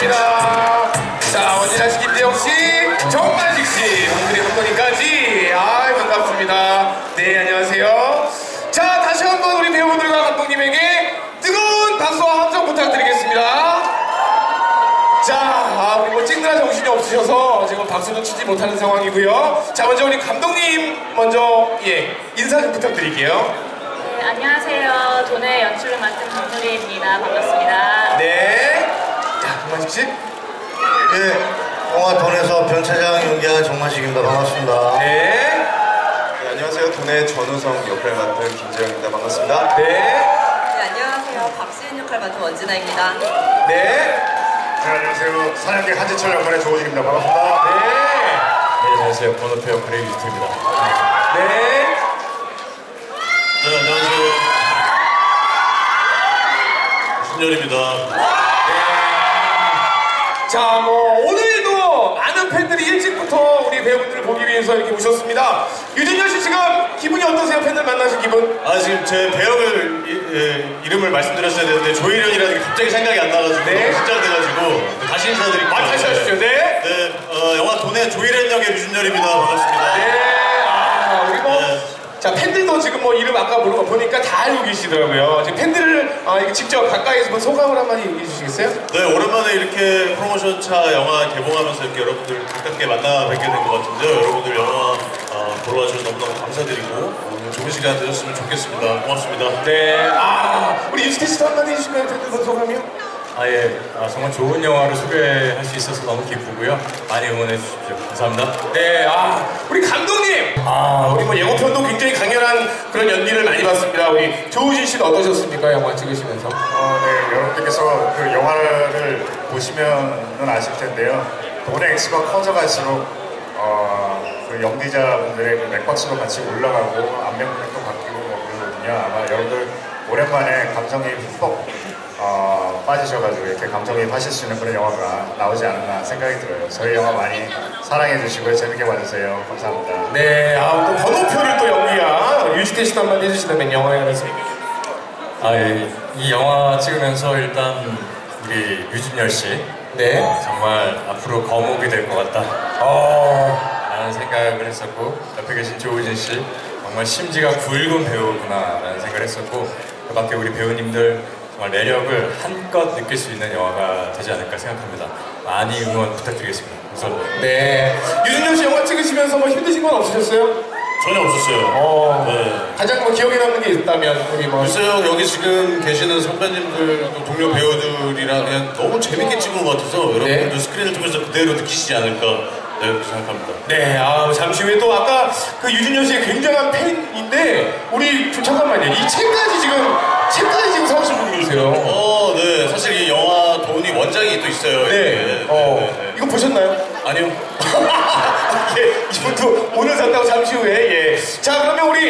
반갑습니다. 자, 언제나 씨 김대영씨, 정만식씨, 오늘의 감독님까지. 반갑습니다. 네, 안녕하세요. 자, 다시 한번 우리 배우분들과 감독님에게 뜨거운 박수와 함성 부탁드리겠습니다. 자, 우리 뭐 찡그라 정신이 없으셔서 지금 박수도 치지 못하는 상황이고요. 자, 먼저 우리 감독님 먼저 인사 좀 부탁드릴게요. 네, 안녕하세요. 돈의 연출을 맡은 정누리입니다. 반갑습니다. 네. 자, 정만식씨. 네, 영화 돈에서 변차장 연기한 정만식입니다. 반갑습니다. 네. 네, 안녕하세요. 돈의 전우성 역할 맡은 김재영입니다. 반갑습니다. 네. 네, 안녕하세요. 박수인 역할 맡은 원진아입니다. 네. 네, 안녕하세요. 사냥개 한지철 역할의 조호진입니다. 반갑습니다. 네. 네, 안녕하세요. 번호표 역할의 유지태입니다. 네. 네, 안녕하세요. 신열입니다. 자, 뭐 오늘도 많은 팬들이 일찍부터 우리 배우분들을 보기 위해서 이렇게 오셨습니다. 유진열 씨 지금 기분이 어떠세요? 팬들 만나신 기분? 지금 제 배역을 이름을 말씀드렸어야 되는데 조일현이라는 게 갑자기 생각이 안 나가지고 네. 긴장돼가지고 다시 인사드릴게요. 다시 하시죠. 네. 네, 영화 돈의 조일현 역의 류준열입니다. 반갑습니다. 네. 우리 뭐. 네. 자, 팬들도 지금 뭐 이름 아까 부른 거 보니까 다 알고 계시더라고요. 지금 팬들을 이렇게 직접 가까이서 뭐 소감을 한마디 얘기해 주시겠어요? 네, 오랜만에 이렇게 프로모션차 영화 개봉하면서 이렇게 여러분들 가깝게 만나 뵙게 된 것 같은데요. 여러분들 영화 보러 와주셔서 너무너무 감사드리고 오늘 좋은 시간 되셨으면 좋겠습니다. 고맙습니다. 네. 우리 유스태 씨도 한마디 해주시면 팬들 소감이요? 정말 좋은 영화를 소개할 수 있어서 너무 기쁘고요. 많이 응원해 주십시오. 감사합니다. 네, 우리 감독님! 우리 뭐 예고편도 굉장히 강렬한 그런 연기를 많이 봤습니다. 우리 조우진 씨는 어떠셨습니까? 영화 찍으시면서? 네, 여러분들께서 그 영화를 보시면은 아실 텐데요. 돈의 액수가 커져갈수록 그 연기자분들의 그 맥박수도 같이 올라가고 안면도 바뀌고 뭐 그러거든요. 아마 여러분들 오랜만에 감정이 흠뻑 빠지셔가지고 이렇게 감정이입 하실 수 있는 그런 영화가 나오지 않았나 생각이 들어요. 저희 영화 많이 사랑해 주시고요. 재밌게 봐주세요. 감사합니다. 네, 또 번호표를 또 연기한 유지태 씨도 한마디 해주시다면 영화에 관해서. 이 영화 찍으면서 일단 우리 유진열 씨, 네. 정말 앞으로 거목이 될 것 같다. 라는 생각을 했었고, 옆에 계신 조우진 씨, 정말 심지가 굵은 배우구나라는 생각을 했었고, 그 밖에 우리 배우님들 정말 매력을 한껏 느낄 수 있는 영화가 되지 않을까 생각합니다. 많이 응원 부탁드리겠습니다. 감사합니다. 네. 유진열 씨 영화 찍으시면서 뭐 힘드신 건 없으셨어요? 전혀 없었어요. 네. 가장 뭐 기억에 남는 게 있다면 우리 뭐. 글쎄요, 여기 지금 계시는 선배님들, 또 동료 배우들이랑 그냥 너무 재밌게 찍은 것 같아서 여러분들도 스크린을 통해서 그대로 느끼시지 않을까 그렇게 생각합니다. 네, 잠시 후에 또 아까 그 유진열 씨의 굉장한 팬인데 우리 잠깐만요. 이 책까지 지금 사오신 분이 계세요. 네. 사실 이 영화 돈이 원작이 또 있어요. 네. 이거 보셨나요? 아니요. 이분도 오늘 샀다고 잠시 후에. 자, 그러면 우리